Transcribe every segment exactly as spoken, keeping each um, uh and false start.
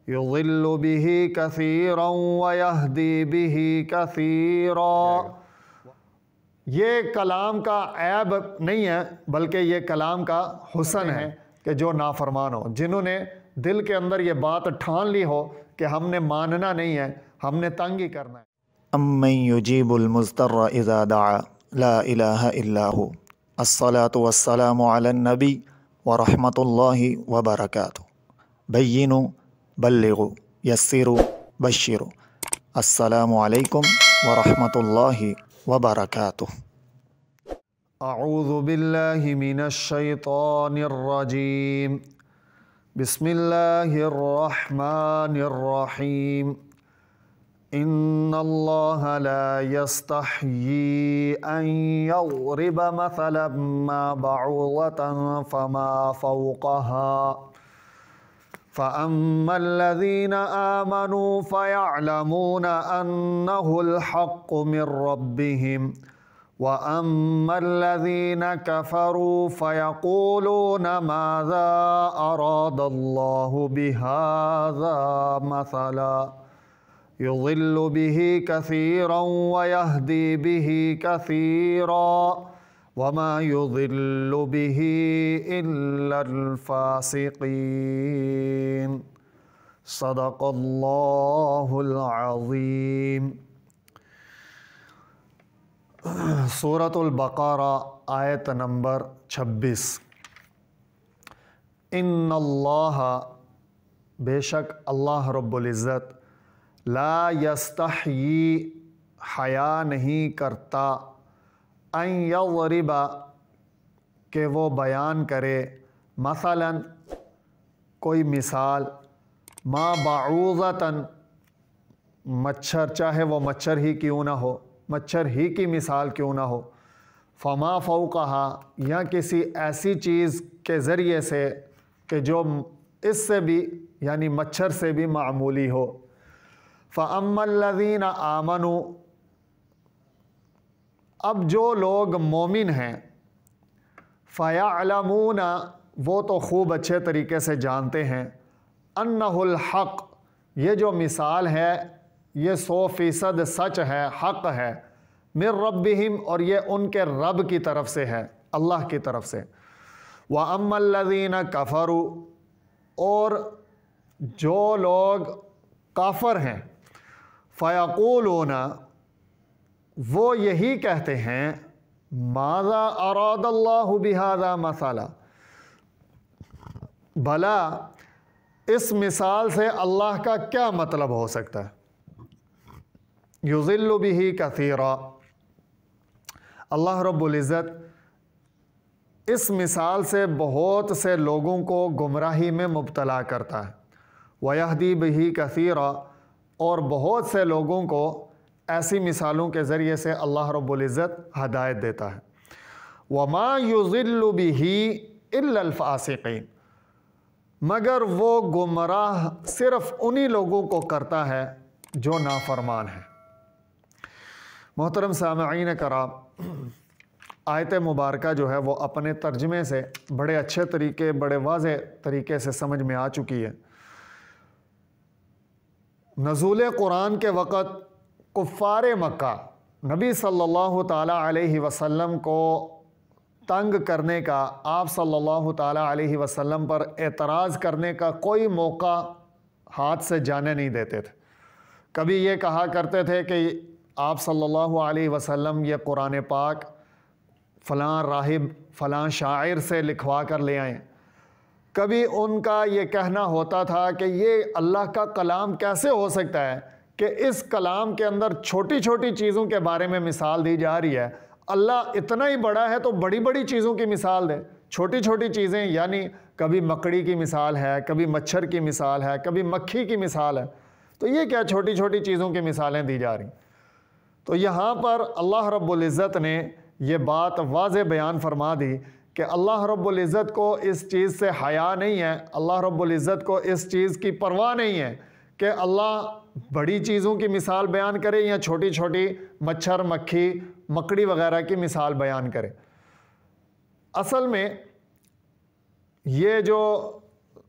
युज़िल्लु बिही कसीरन व यहदी बिही कसीरा। ये कलाम का ऐब नहीं है बल्कि ये कलाम का हुस्न है कि जो नाफरमान हो, जिन्होंने दिल के अंदर ये बात ठान ली हो कि हमने मानना नहीं है, हमने तंग ही करना है। अम्मन युजीबुल मुज़्तर्रा इज़ा दआ ला इलाहा इल्ला हु। अस्सलातु वस्सलामु अलन नबी व रहमतुल्लाहि व बरकातुहू। बय्यिनु बल्लिगु यस्सिरु बश्शिरु। अस्सलामु अलैकुम व रहमतुल्लाहि व बरकातुहू। अऊज़ु बिल्लाहि मिनश शैतानिर रजीम। बिस्मिल्लाहिर रहमानिर रहीम। इन्नल्लाह ला यस्तहयी अन यज़रिब मसलन मा बअूज़तन फमा फ़ौक़हा फ़अम्मल्लज़ीना आमनू फ़यअलमूना अन्नहुल हक़्क़ु मिर रब्बिहिम व अम्मल्लज़ीना कफ़रू फ़यक़ूलून माज़ा अरादल्लाहु बिहाज़ा मसला युज़िल्लु बिही कसीरन व यहदी बिही कसीरा वमा युज़िल्लु बिही इल्लल फ़ासिक़ीन। सदक़ल्लाहुल अज़ीम। सूरतुल बक़रा आयत नंबर छब्बीस। इन्नल्लाह बेशक अल्लाह रब्बुल इज़्ज़त ला यस्तहयी हया नहीं करता अन यज़रिबा कि वो बयान करे मसलन कोई मिसाल मा बअूज़तन मच्छर, चाहे वो मच्छर ही क्यों ना हो, मच्छर ही की मिसाल क्यों ना हो, फमा फ़ौक़हा या किसी ऐसी चीज़ के ज़रिए से कि जो इससे भी यानी मच्छर से भी मामूली हो। फ़अम्मल्लज़ीना आमनू अब जो लोग मोमिन हैं, फ़यअलमूना वो तो खूब अच्छे तरीके से जानते हैं, अन्नहुल हक़ ये जो मिसाल है ये सौ फ़ीसद सच है, हक़ है, मिर रब्बिहिम और ये उनके रब की तरफ से है, अल्लाह की तरफ से। व अम्मल्लज़ीना कफ़रू और जो लोग काफ़र हैं, फ़यक़ूलूना वो यही कहते हैं माज़ा अरादल्लाहु बिहाज़ा मसला भला इस मिसाल से अल्लाह का क्या मतलब हो सकता है। युज़िल्लु बिही कसीरा अल्लाह रब्बुल इज़्ज़त इस मिसाल से बहुत से लोगों को गुमराही में मुब्तला करता है। व यहदी बिही कसीरा और बहुत से लोगों को ऐसी मिसालों के ज़रिए से अल्लाह रब्बुल इज़्ज़त हदायत देता है। वमा युज़िल्लु बिही इल्लल फ़ासिक़ीन मगर वो गुमराह सिर्फ़ उन्हीं लोगों को करता है जो नाफरमान है। मोहतरम सामईन कराम, आयत मुबारका जो है वो अपने तर्जमे से बड़े अच्छे तरीके, बड़े वाज़े तरीके से समझ में आ चुकी है। नज़ूल कुरान के वक़्त कुफ़ार मक्का नबी सल्लल्लाहु ताला अलैहि वसल्लम को तंग करने का, आप सल्लल्लाहु ताला अलैहि वसल्लम पर एतराज़ करने का कोई मौका हाथ से जाने नहीं देते थे। कभी ये कहा करते थे कि आप सल्लल्लाहु अलैहि वसल्लम ये कुरान पाक फ़लाँ राहिब फ़लाँ शायर से लिखवा कर ले आएँ। कभी उनका ये कहना होता था कि ये अल्लाह का कलाम कैसे हो सकता है कि इस कलाम के अंदर छोटी छोटी चीज़ों के बारे में मिसाल दी जा रही है। अल्लाह इतना ही बड़ा है तो बड़ी बड़ी चीज़ों की मिसाल दे, छोटी छोटी चीज़ें यानी कभी मकड़ी की मिसाल है, कभी मच्छर की मिसाल है, कभी मक्खी की मिसाल है, तो ये क्या छोटी छोटी चीज़ों की मिसालें दी जा रही। तो यहाँ पर अल्लाह रब्बुल इज़्ज़त ने ये बात वाज़े बयान फरमा दी कि अल्लाह रब्बुल इज़्ज़त को इस चीज़ से हया नहीं है, अल्लाह रब्बुल इज़्ज़त को इस चीज़ की परवाह नहीं है कि अल्लाह बड़ी चीज़ों की मिसाल बयान करे या छोटी छोटी मच्छर, मक्खी, मकड़ी वगैरह की मिसाल बयान करे। असल में ये जो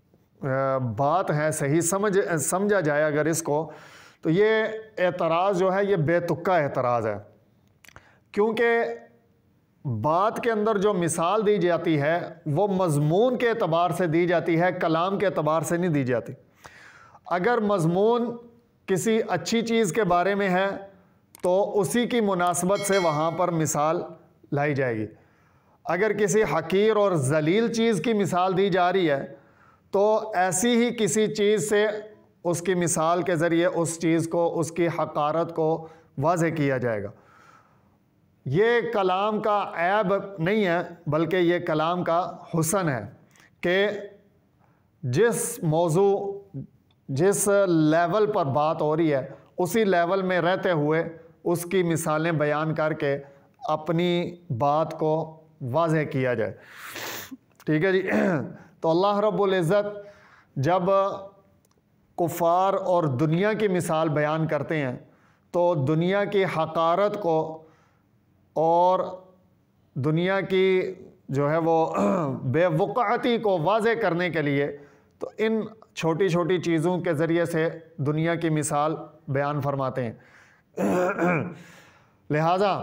بات ہے صحیح سمجھ سمجھا جائے اگر اس کو، تو یہ اعتراض جو ہے یہ بے تکا اعتراض ہے، کیونکہ بات کے اندر جو مثال دی جاتی ہے وہ مضمون کے اعتبار سے دی جاتی ہے، کلام کے اعتبار سے نہیں دی جاتی۔ اگر مضمون کسی اچھی چیز کے بارے میں ہے تو اسی کی مناسبت سے وہاں پر مثال لائی جائے گی۔ اگر کسی حقیر اور ذلیل چیز کی مثال دی جا رہی ہے تو ایسی ہی کسی چیز سے اس کی مثال کے ذریعے اس چیز کو، اس کی حقارت کو واضح کیا جائے گا۔ یہ کلام کا عیب نہیں ہے بلکہ یہ کلام کا حسن ہے کہ جس موضوع جس لیول پر بات ہو رہی ہے اسی لیول میں رہتے ہوئے اس کی مثالیں بیان کر کے اپنی بات کو واضح کیا جائے۔ ٹھیک ہے جی۔ تو اللہ رب العزت جب کفار اور دنیا کی مثال بیان کرتے ہیں تو دنیا کی حقارت کو اور دنیا کی جو ہے وہ بے وقعتی کو واضح کرنے کے لیے تو ان چھوٹی چھوٹی چیزوں کے ذریعے سے دنیا کی مثال بیان فرماتے ہیں۔ لہٰذا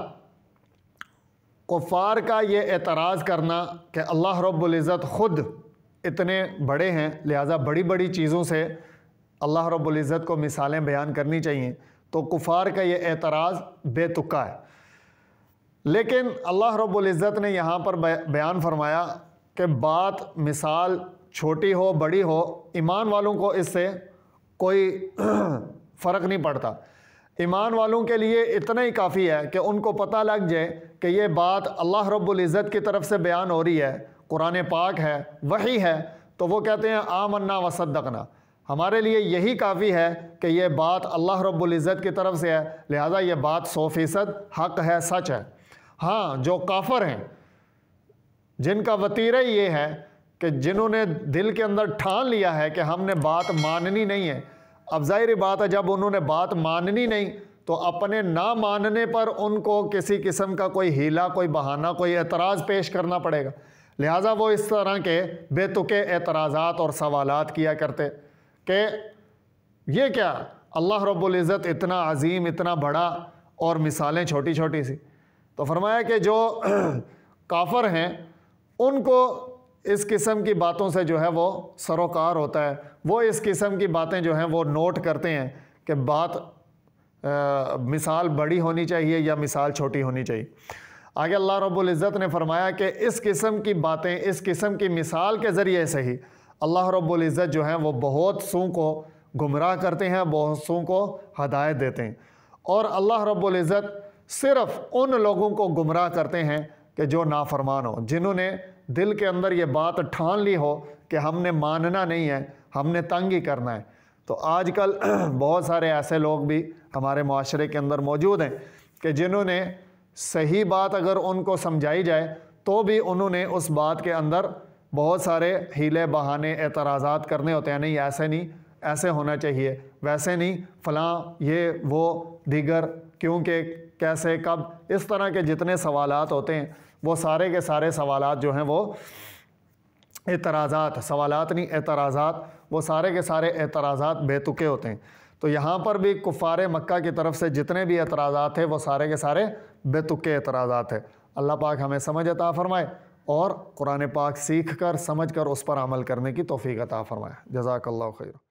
کفار کا یہ اعتراض کرنا کہ اللہ رب العزت خود اتنے بڑے ہیں لہٰذا بڑی بڑی چیزوں سے اللہ رب العزت کو مثالیں بیان کرنی چاہیے، تو کفار کا یہ اعتراض بے تکا ہے۔ لیکن اللہ رب العزت نے یہاں پر بیان فرمایا کہ بات مثال چھوٹی ہو بڑی ہو، ایمان والوں کو اس سے کوئی فرق نہیں پڑتا۔ ایمان والوں کے لیے اتنا ہی کافی ہے کہ ان کو پتہ لگ جائے کہ یہ بات اللہ رب العزت کی طرف سے بیان ہو رہی ہے، قرآن پاک ہے، وحی ہے، تو وہ کہتے ہیں آمنا وصدقنا، ہمارے لیے یہی کافی ہے کہ یہ بات اللہ رب العزت کی طرف سے ہے، لہٰذا یہ بات سو فیصد حق ہے، سچ ہے۔ ہاں جو کافر ہیں جن کا وتیرہ یہ ہے کہ جنہوں نے دل کے اندر ٹھان لیا ہے کہ ہم نے بات ماننی نہیں ہے، اب ظاہری بات ہے جب انہوں نے بات ماننی نہیں تو اپنے نہ ماننے پر ان کو کسی قسم کا کوئی ہیلا، کوئی بہانہ، کوئی اعتراض پیش کرنا پڑے گا، لہٰذا وہ اس طرح کے بے تکے اعتراضات اور سوالات کیا کرتے کہ یہ کیا اللہ رب العزت اتنا عظیم، اتنا بڑا اور مثالیں چھوٹی چھوٹی سی۔ تو فرمایا کہ جو کافر ہیں ان کو اس قسم کی باتوں سے جو ہے وہ سروکار ہوتا ہے، وہ اس قسم کی باتیں جو ہیں وہ نوٹ کرتے ہیں کہ بات مثال بڑی ہونی چاہیے یا مثال چھوٹی ہونی چاہیے۔ آگے اللہ رب العزت نے فرمایا کہ اس قسم کی باتیں، اس قسم کی مثال کے ذریعے سے ہی اللہ رب العزت جو ہیں وہ بہت سوں کو گمراہ کرتے ہیں، بہت سوں کو ہدایت دیتے ہیں، اور اللہ رب العزت صرف ان لوگوں کو گمراہ کرتے ہیں کہ جو نافرمان ہو، جنہوں نے دل کے اندر یہ بات ٹھان لی ہو کہ ہم نے ماننا نہیں ہے، ہم نے تنگ ہی کرنا ہے۔ تو آج کل بہت سارے ایسے لوگ بھی ہمارے معاشرے کے اندر موجود ہیں کہ جنہوں نے صحیح بات اگر ان کو سمجھائی جائے تو بھی انہوں نے اس بات کے اندر بہت سارے ہیلے بہانے اعتراضات کرنے ہوتے ہیں، نہیں ایسے نہیں، ایسے ہونا چاہیے، ویسے نہیں، فلاں یہ وہ دیگر، کیونکہ کیسے کب، اس طرح کے جتنے سوالات ہوتے ہیں وہ سارے کے سارے سوالات جو ہیں وہ اعتراضات، سوالات نہیں اعتراضات، وہ سارے کے سارے اعتراضات بے تکے ہوتے ہیں۔ تو یہاں پر بھی کفار مکہ کی طرف سے جتنے بھی اعتراضات ہیں وہ سارے کے سارے بے تکے اعتراضات ہیں۔ اللہ پاک ہمیں سمجھ عطا فرمائے اور قرآن پاک سیکھ کر سمجھ کر اس پر عمل کرنے کی توفیق عطا فرمائے۔ جزاک اللہ خیر۔